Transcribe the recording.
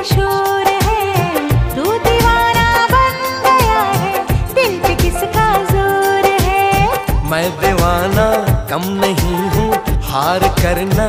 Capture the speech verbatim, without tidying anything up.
शोर है, तू दीवाना बन गया है, दिल पे किसका जोर है। मैं दीवाना कम नहीं हूँ, हार करना